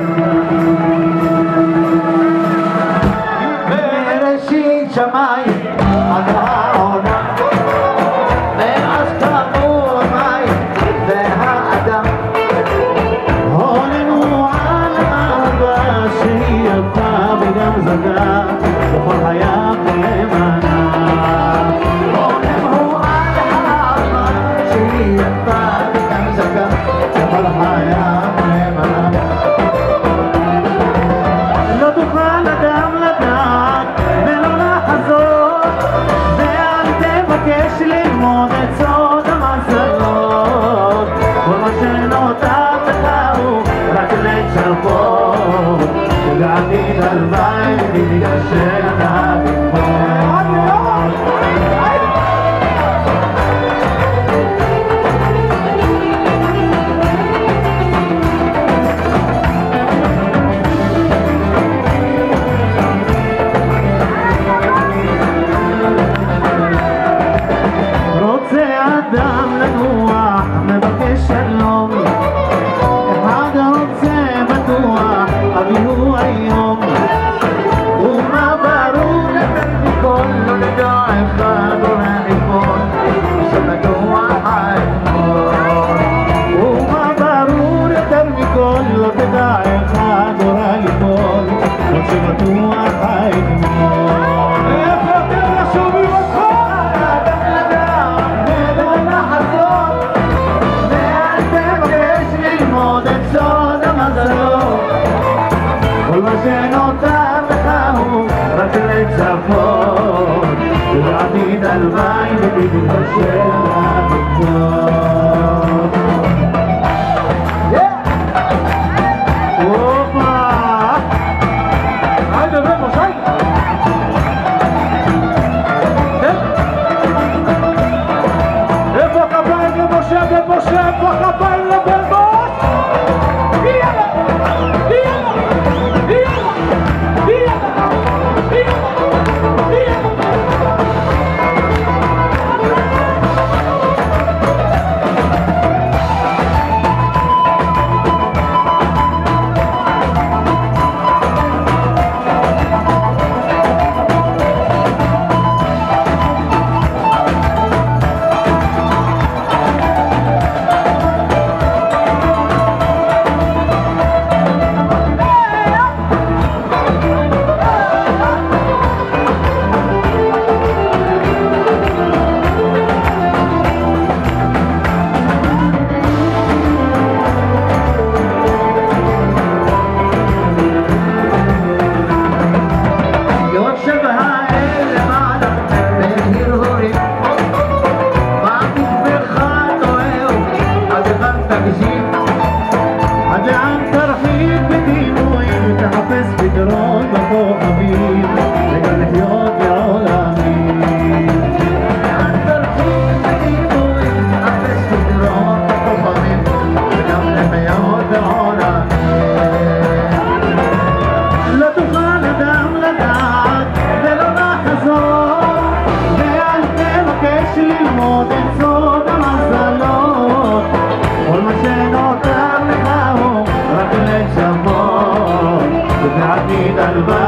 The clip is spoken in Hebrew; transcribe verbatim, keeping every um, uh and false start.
בראשית שמיים עד העולם, מאז קמו המים והאדם, הולנו על אהבה שהיא יפה וגם זכה בכל חייו נאמנה. הולנו על אהבה שהיא יפה וגם זכה בכל חייו נאמנה. לא תוכל אדם לדעת ולא לחזות, ואל תבקש ללמוד את סוד המזלות. כל מה שנותר לך הוא רק לצפות, ובעתיד הלוואי תתגשם אתה תגמור. אדם לנוח מבקש שלום, אחד רוצה בטוח אביהו היום, ומה ברור יותר מכל לא לדע אחד עולה ליפול שבטוח האתמול. ומה ברור יותר מכל לא תדע אחד עולה ליפול שבטוח האתמול. איפה אתם שומעים אותך? כל מה שנותר לך הוא רק לצפות, ובעתיד הלוואי ותתגשם התקוות. הופה! היי דבר מושי! איפה הכפיים למשה בן משה? איפה הכפיים לבן משה? יאללה! I'll